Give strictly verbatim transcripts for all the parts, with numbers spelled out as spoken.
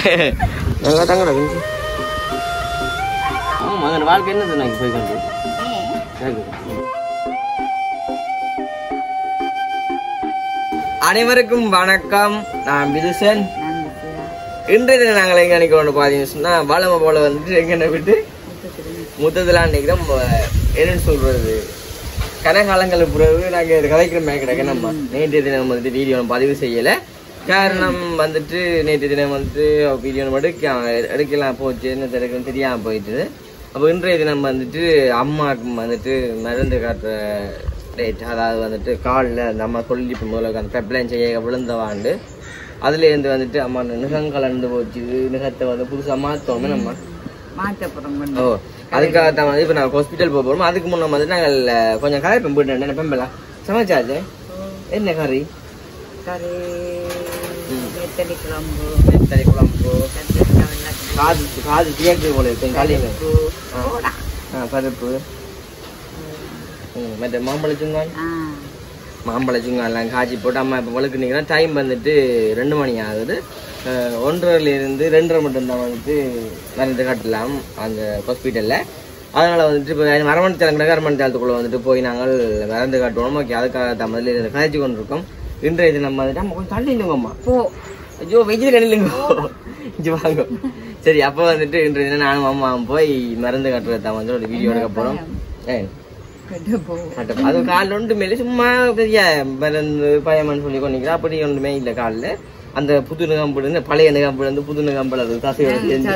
நல்லா தாங்கடா குஞ்சு. ஆமாம் மகன் வாழ்க்கை என்னது நான் போய் கண்டு அனைவருக்கும் வணக்கம். நான் விதுசன். இன்றைய தினம் நாங்கள் எங்க நினைக்கிறோம் பாத்தீங்கன்னு சொன்னா வளமை போல வந்துட்டு எங்க விட்டு முத்ததெல்லாம் நினைக்கிறோம். என்னன்னு சொல்றது, கனகாலங்களுக்கு பிறகு நாங்க கதைக்கிற மாதிரி கிடக்க நம்ம நேற்றைய தினம் வந்துட்டு வீடியோ பதிவு செய்யல. காரணம் வந்துட்டு நேற்று தினம் வந்துட்டு வீடியோ எடுக்க எடுக்கலாம் போச்சு, என்ன திறக்குன்னு தெரியாம போயிட்டு. அப்போ இன்றைய தினம் வந்துட்டு அம்மாவுக்கு வந்துட்டு மருந்து காட்டுற டேட், அதாவது வந்துட்டு காலில் அந்த அம்மா சொல்லி இப்போ முதல்ல அந்த பெப்லைன் செய்ய விழுந்தவாண்டு அதுலேருந்து வந்துட்டு அம்மா நிகம் கலந்து போச்சு. நிகத்தை வந்து புதுசாக மாற்றோமே நம்ம மாற்றப்படும். ஓ அதுக்காகத்தான் வந்து இப்போ நாங்கள் ஹாஸ்பிட்டல் போக போகிறோம். அதுக்கு முன்னே வந்துட்டு நாங்கள் கொஞ்சம் கரை போயிட்டு என்ன பெம்பலாம் சமைச்சாச்சு. என்ன கறி? கறி நெத்தலி குழம்பு. நெத்தலி குழம்பு காது காது தியேட்டர் போல இருக்கு காலையில். ஆ பருப்பு மற்ற மாம்பழ சுங்கான் மாம்பழ சுங்கான் எல்லாம் காய்ச்சி போட்டு அம்மா இப்போ வளர்க்குனீங்கன்னா டைம் வந்துட்டு ரெண்டு மணி ஆகுது. ஒன்றரைலேருந்து ரெண்டரை மட்டும்தான் வந்துட்டு மருந்து கட்டலாம் அந்த ஹாஸ்பிட்டலில். அதனால் வந்துட்டு இப்போ மரமணி தலங்கிற அரமணி தளத்துக்குள்ளே வந்துட்டு போய் நாங்கள் மருந்து காட்டுவோம். ஓகே, அதுக்காக தான் முதல்ல இருந்து கதைச்சு கொண்டு இருக்கோம். இன்றைய தினம் வந்துட்டு நம்ம கொஞ்சம் தள்ளி இல்லைங்கம்மா. போ ஐயோ வெயில் கடையிலுங்க இஞ்சி வாங்க. சரி, அப்போ வந்துட்டு இன்றைய தினம் நானும் அம்மாவும் போய் மருந்து கட்டுறது தான் வந்து ஒரு வீடியோ எடுக்க போகிறோம். ஏ அது காலில் ஒன்றுமே இல்லை, சும்மா பெரிய மருந்து பயமன்னு சொல்லி கொண்டிக்கிறா. அப்படி ஒன்றுமே இல்லை காலில். அந்த புது நிகம்பு பழைய நிகம்பு வந்து புது நிகம்பு அது தசையோட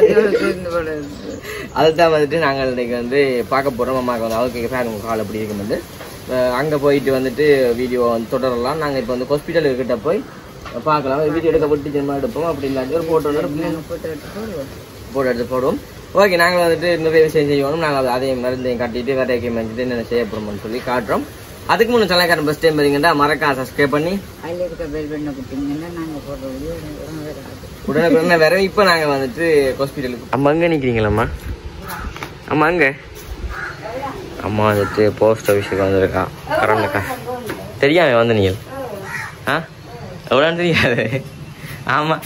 அதுதான் வந்துட்டு நாங்கள் இன்னைக்கு வந்து பார்க்க போகிறோம். அம்மாவுக்கு வந்து அவருக்கு பாருங்க கால் அப்படி இருக்கும்போது அங்கே போயிட்டு வந்துட்டு வீடியோ வந்து தொடரலாம். நாங்கள் இப்போ வந்து ஹாஸ்பிட்டல் கிட்ட போய் பார்க்கலாம். வீடியோ எடுக்க விட்டு சினிமா எடுப்போம். அப்படி இல்லாட்டி ஒரு ஃபோட்டோ ஃபோட்டோ எடுத்து போடுவோம். ஓகே, நாங்கள் வந்துட்டு நிறைய விஷயம் செய்யணும். நாங்கள் அதையும் மருந்தையும் கட்டிட்டு வேறையும் வந்துட்டு என்னென்ன செய்ய போகிறோம்னு சொல்லி காட்டுறோம். அதுக்கு முன்னே தலைக்காரன் ஃபஸ்ட் டைம் பார்த்தீங்கன்னா மறக்காம சப்ஸ்கிரைப் பண்ணி உடனே வேற. இப்போ நாங்கள் வந்துட்டு ஹாஸ்பிட்டலுக்கு அம்மா அங்கே நிற்கிறீங்களம்மா. அம்மா அங்கே அம்மா வந்துட்டு போஸ்ட் ஆஃபீஸுக்கு வந்திருக்கா. கரண்ட்க்கா தெரியாம வந்து நீங்கள் ஆ எவ்வளோன்னு தெரியாது. ஆமாம்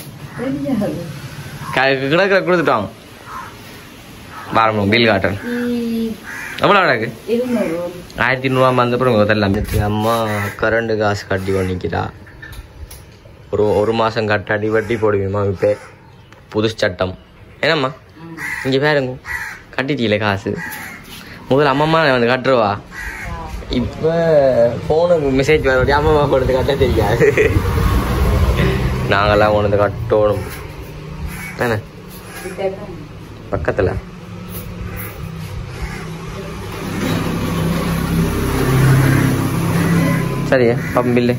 கிடக்கிற கொடுத்துட்டோம். பாருங்க பில் காட்டுறேன். எவ்வளோ கிடக்கு? ஆயிரத்தி நூறுரூவா வந்து அப்புறம் தெரியலாம். அம்மா கரண்ட் காசு கட்டி கொண்டிக்கிறா. ஒரு ஒரு மாதம் கட்டாடி வட்டி போடுவீங்கம்மா. இப்போ புது சட்டம் என்னம்மா இங்கே பாருங்க கட்டிட்டீங்களே காசு. முதல்ல அம்மம்மா வந்து கட்டுருவா. இப்போ ஃபோனுக்கு மெசேஜ் வர அம்மம்மா கொடுத்து கட்ட தெரியாது. நாங்கள்லாம் கொண்டு வந்து கட்டணும் தானே பக்கத்தில். சரியா பாப்பம் பில்லு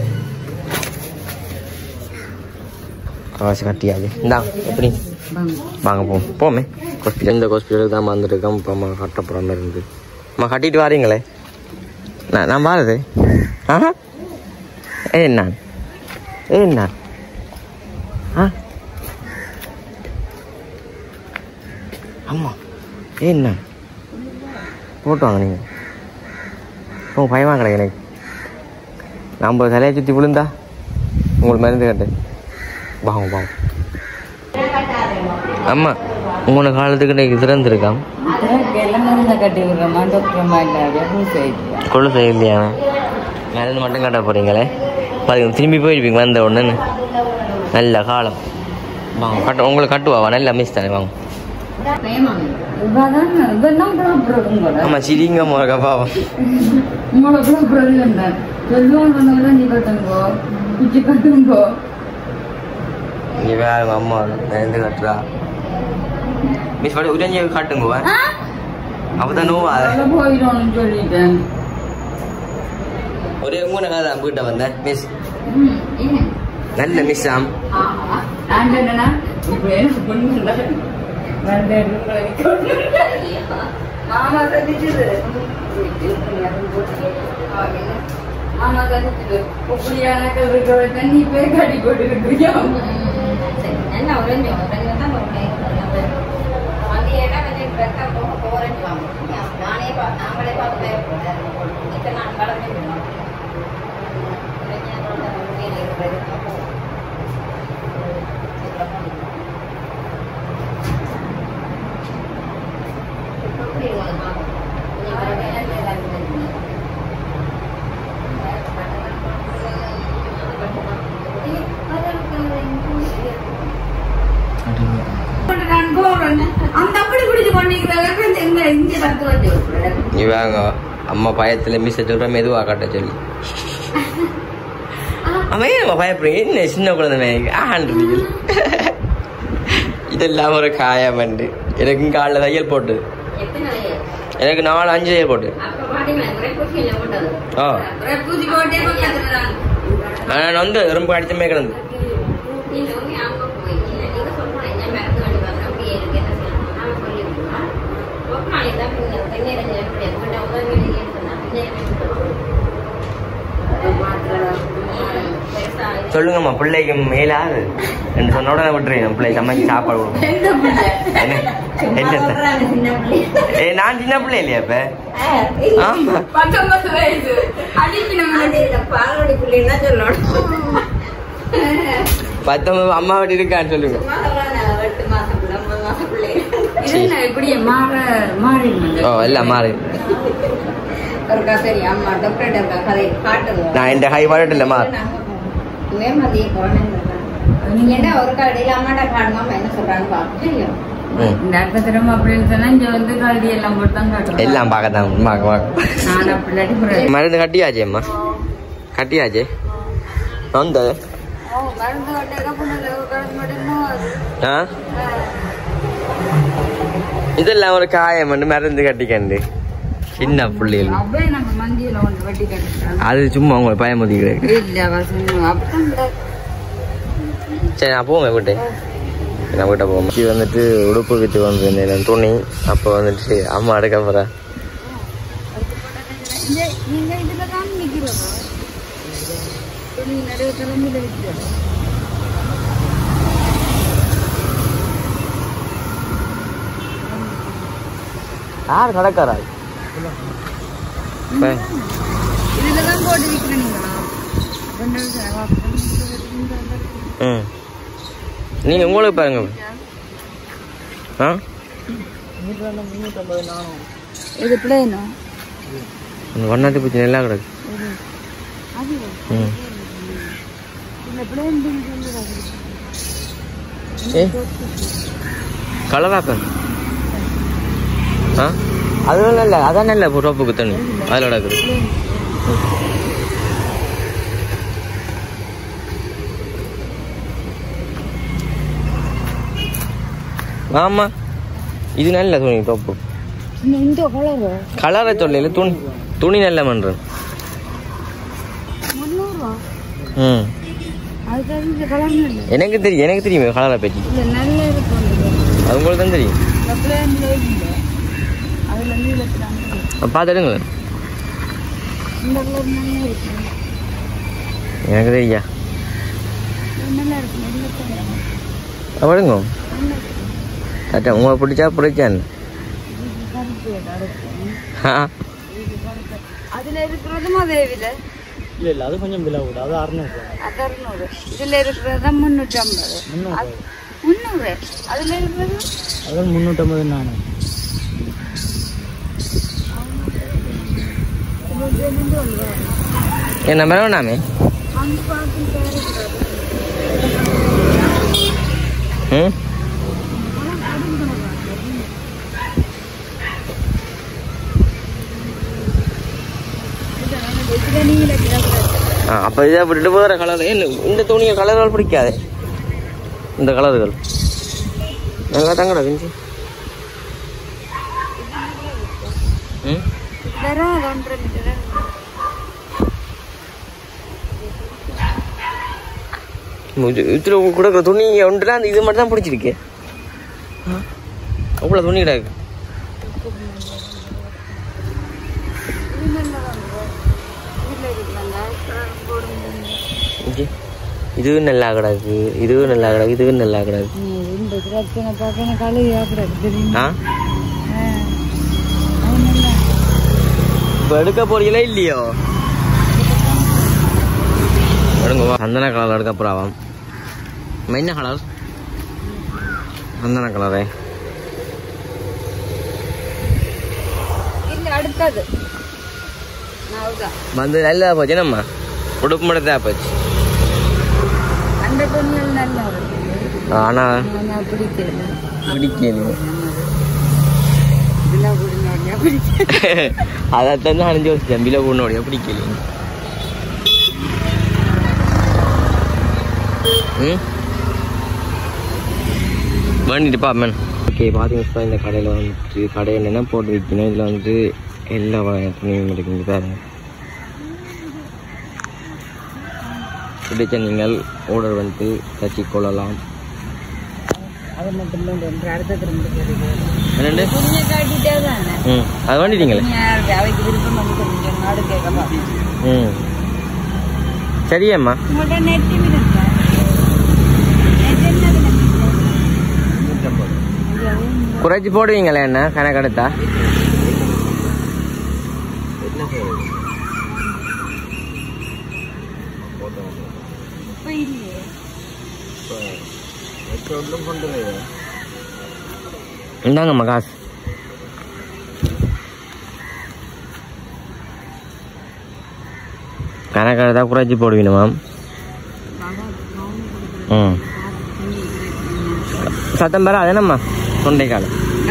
காசு கட்டியாது. இந்தா எப்படி வாங்க போம் போமே ஹாஸ்பிட்டல். இந்த ஹாஸ்பிட்டலுக்கு தான் வந்துருக்கோம். இப்போ அம்மா கட்ட போகிற மாதிரி இருந்து அம்மா கட்டிட்டு வாரீங்களே. நான் நான் வாரது ஆ ஏ நான் ஏ நான் ஆ அம்மா ஏ நான் போட்டு வாங்க நீங்கள். ஓ பயமா கிடையாது எனக்கு. நம்ம தலையை சுற்றி விழுந்தா உங்களுக்கு மருந்து கட்டு வாங்க வாங்க. அம்மா உங்களோட காலத்துக்கு இன்னைக்கு திறந்துருக்கான் கொள்ளு செய்யலையா? மருந்து மட்டும் கட்ட போகிறீங்களே பாருங்க. திரும்பி போயிருப்பீங்க வந்த உடனே. நல்ல காலம் வாங்க கட்ட உங்களை கட்டுவாவா நல்ல மிஸ் தானே வாங்க. ஆமா சிரிங்க போறக்கா பாவம். இங்க வேற அம்மா எந்த கட்டுறா மிஸ் பாட்டு உடனே காட்டுங்க. அப்பதான் நோவா சொல்லிட்டேன். ஒரே மூணு கால வீட்டை வந்தேன் மிஸ் நல்ல மிஸ் ஆம். மாமா கட்டிச்சு மாமா கட்டிச்சு உப்படியான கல்விக்கு தண்ணி போய் கட்டி போட்டு இருக்கிறியா என்ன உடனே நானே நாங்களே பார்த்து நான் வளர்ந்து இவாங்க அம்மா பயத்துல மிஸ் சொல்ற மெதுவா காட்ட சொல்லி அவன் பயப்படுறீங்க என்ன சின்ன குழந்தை ஆண்டு இதெல்லாம் ஒரு காயா பண்ணு எனக்கு காலில் தையல் போட்டு எனக்கு நாலு அஞ்சு தையல் போட்டு ஆ நான் வந்து ரொம்ப அடித்தமே கிடந்து சொல்லுங்கம்மா பிள்ளைக்கு மேலாது என்று சொன்ன உடனே விட்டுறேன் பிள்ளை சமைச்சு சாப்பாடு கொடுக்கும் ஏ நான் சின்ன பிள்ளை இல்லையா இப்ப ஆமா பத்தொன்பது அம்மா வீட்டு இருக்கான்னு சொல்லுங்க ஓ எல்லாம் மாறி நான் இந்த கை பாட்டு இல்ல மாறு எல்லாம் பார்க்கத்தான் மருந்து கட்டியாச்சே அம்மா கட்டியாச்சே வந்த இதெல்லாம் ஒரு காயம் வந்து மருந்து கட்டிக்கண்டு சின்ன பிள்ளைகள் அது சும்மா உங்களை பயமுதிக்கிறேன் சரி நான் போவேன் வீட்டை நான் வீட்டை போவேன் இது வந்துட்டு உடுப்பு விட்டு வந்திருந்தேன் துணி அப்போ வந்துட்டு அம்மா எடுக்க போகிறேன் யார் நடக்காரா நீங்க உங்களுக்கு பாருங்க ஒன்னாத்தி பூச்சி நல்லா கிடக்கு கலரா பாரு அதுவும் நல்ல அதான் நல்ல ரோப்புக்கு தண்ணி அதில் கிடக்குது ஆமா இது நல்ல துணி ரோப்பு கலரை சொல்லல துணி துணி நல்ல பண்றேன் ம் எனக்கு தெரியும் எனக்கு தெரியுமே கலரை பற்றி அது உங்களுக்கு தான் தெரியும் பார்த்துடுங்க எனக்கு தெரியா அப்படிங்க அச்சா உங்களை பிடிச்சா பிடிச்சான்னு அதுல இருக்கிறதும் அதே விலை இல்ல இல்ல அது கொஞ்சம் விலை கூட அது அறுநூறு அது அறுநூறு இதுல இருக்கிறது முன்னூற்றி ஐம்பது முன்னூறு அதுல இருக்கிறது அது முன்னூற்றி ஐம்பது நானூறு என்ன வேணாமே ம் அப்போ இதை விட்டுட்டு வேறு கலர் இந்த துணியை கலர்கள் பிடிக்காது இந்த கலர்கள் நல்லா தாங்கடா பிஞ்சு ம் இதில் கொடுக்குற துணி ஒன்றுலாம் அந்த இது மட்டும் தான் பிடிச்சிருக்கு அவ்வளோ துணி கிடாது இதுவும் நல்லா கிடக்கு இதுவும் நல்லா கிடக்கு இதுவும் நல்லா கிடக்கு இப்போ எடுக்க போறீங்களா இல்லையோ எடுங்க சந்தன கலர் எடுக்க போறாவாம் என்ன கலர் சந்தன கலரே எனக்கது வந்து நல்லா போச்சு என்னம்மா உடுப்பு மட்டும் தான் போச்சு அந்த துணிகள் நல்லா இருக்கு ஆனா பிடிக்கல பிடிக்கல இதெல்லாம் குடினோடனே பிடிக்கல அதைத்தான் அணிஞ்சு வச்சுட்டேன் பில பொண்ணோடைய பிடிக்கல ம் வேண்டிட்டு பாப்பேன் ஓகே பார்த்தீங்கன்னா இந்த கடையில் வந்துட்டு கடை என்னென்னா போட்டு வைக்கணும் இதில் வந்துட்டு எல்லா துணியும் இருக்குங்க பாருங்க பிடிச்ச நீங்கள் ஆர்டர் வந்துட்டு தச்சு கொள்ளலாம் அது மட்டும் இல்லை அடுத்த திரும்ப என்னண்டு துணியை காட்டிட்டே தானே ம் அது வேண்டிட்டீங்களே அவைக்கு விருப்பம் வந்து நாடு கேட்கலாம் ம் சரியம்மா உங்கள்கிட்ட நெட்டி விடுங்க குறைச்சி போடுவீங்களே என்ன கணக்கெடுத்தா இந்தாங்கம்மா காசு கணக்கெடுத்தா குறைச்சி போடுவீங்க மேம் ம் சத்தம் பெற அது என்னம்மா தொண்டைக்கால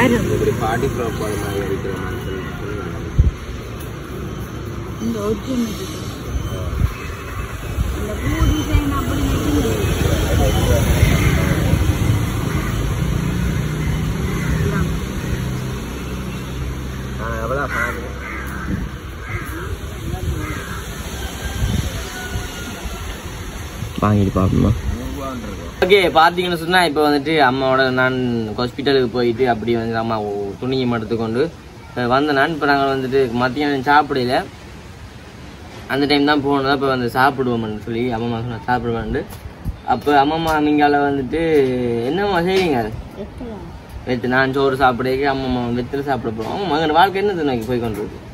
வாங்கிட்டு பாப்போம்மா ஓகே பார்த்தீங்கன்னு சொன்னால் இப்போ வந்துட்டு அம்மாவோட நான் ஹாஸ்பிட்டலுக்கு போயிட்டு அப்படி வந்து அம்மா துணியை எடுத்துக்கொண்டு வந்த நான் இப்போ நாங்கள் வந்துட்டு மத்தியானம் சாப்பிடல அந்த டைம் தான் போகணும் இப்போ வந்து சாப்பிடுவோம்னு சொல்லி அம்மா சொன்ன சாப்பிடுவேன்ட்டு அப்போ அம்மம்மா நீங்கால வந்துட்டு என்னம்மா செய்வீங்க வெத்து நான் சோறு சாப்பிடுறதுக்கு அம்மம்மா வெத்தில் சாப்பிட போகிறோம் அம்மா எங்கள் வாழ்க்கை என்ன நோக்கி போய் கொண்டு இருக்கு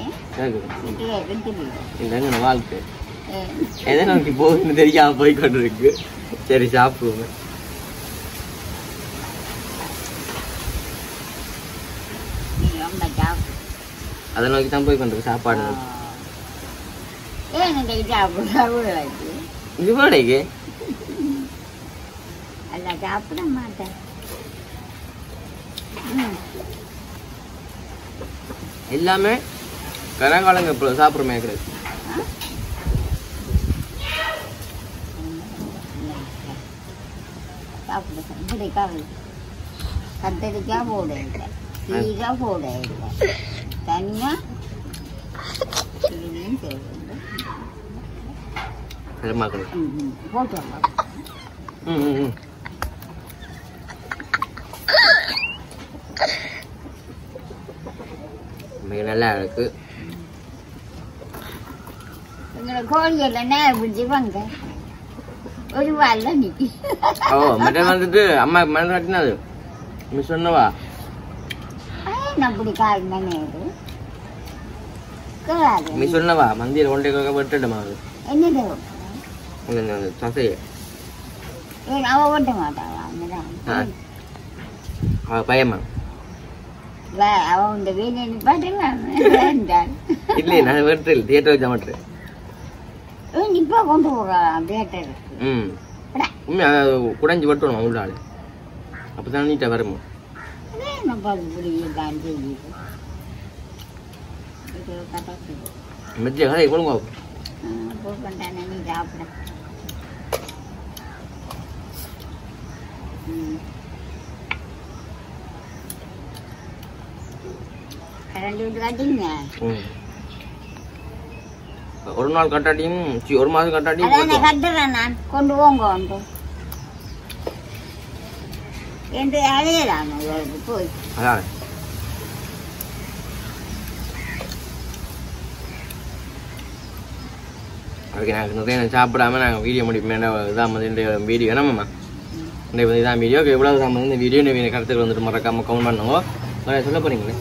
இல்லை எங்கள் வாழ்க்கை எதை நோக்கி போகுதுன்னு தெரியாம போய் கொண்டு இருக்கு சரி சாப்பிடுவோம் அதை நோக்கி தான் போய் கொண்டு சாப்பாடு இது போடைக்கு சாப்பிட மாட்டேன் எல்லாமே கரங்காலங்க இப்போ சாப்பிட்றமே கிடையாது கத்தரிக்காய் போட இல்லை கீரை போட இல்லை தனியாக போட்டு நல்லா இருக்கு கோழியெல்லாம் நேரம் பிடிச்சி வாங்க ஒரு வாரில் நிற்கி ஓ மட்டன் வந்துட்டு அம்மா மட்டன் கட்டினது நீ சொன்னவா அப்படி காரணம் நீ சொன்னவா மந்தியில் ஒன்றை வெட்டடுமா அது என்னது சசைய அவ ஓட்ட மாட்டாளா அவ பயமா அவன் இந்த வீணை நிப்பாட்டலாம் இல்லையே நான் வெட்டல் தியேட்டர் வச்சா மாட்டேன் இப்போ கொண்டு போகலாம் தியேட்டர் ம் உண்மை குடைஞ்சி வெட்டணும் உள்ளாள் அப்போ தான் நீட்டாக வருமோ மெஜ்ஜ கதை கொடுங்க நீ சாப்பிட கரண்ட் வீட்டு காட்டிங்க ஒரு நாள் கட்டாட்டியும் ஒரு மாதம் கட்டாட்டியும் கட்டுறேன் நான் கொண்டு போங்க கொண்டு என்று அழையலாம் போய் அதான் அதுக்கு நாங்கள் நிறைய சாப்பிடாம நாங்கள் வீடியோ முடிப்போம் இதான் வந்து இந்த வீடியோ என்னம்மா இந்த இதான் வீடியோ இவ்வளோ தான் வந்து இந்த வீடியோ இந்த கருத்துக்கள் வந்துட்டு மறக்காம கமெண்ட் பண்ணுங்க வேறு சொல்ல போறீங்களே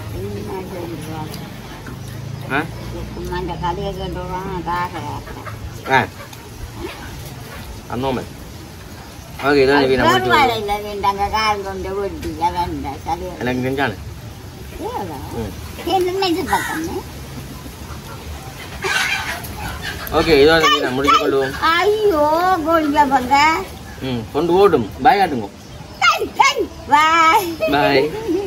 ஆ அந்த கதையை கேட்டுருவாங்க ஆ அந்தோமே ஓகே இதான் வீடியோ வேண்டாங்க காரம் கொண்டு ஓட்டி எனக்கு செஞ்சானு ஓகே இதோட நான் முடிச்சு கொள்வோம். ஐயோ கோழியா பங்க ம் கொண்டு ஓடும். பாய் காட்டுங்க. பாய் பாய்.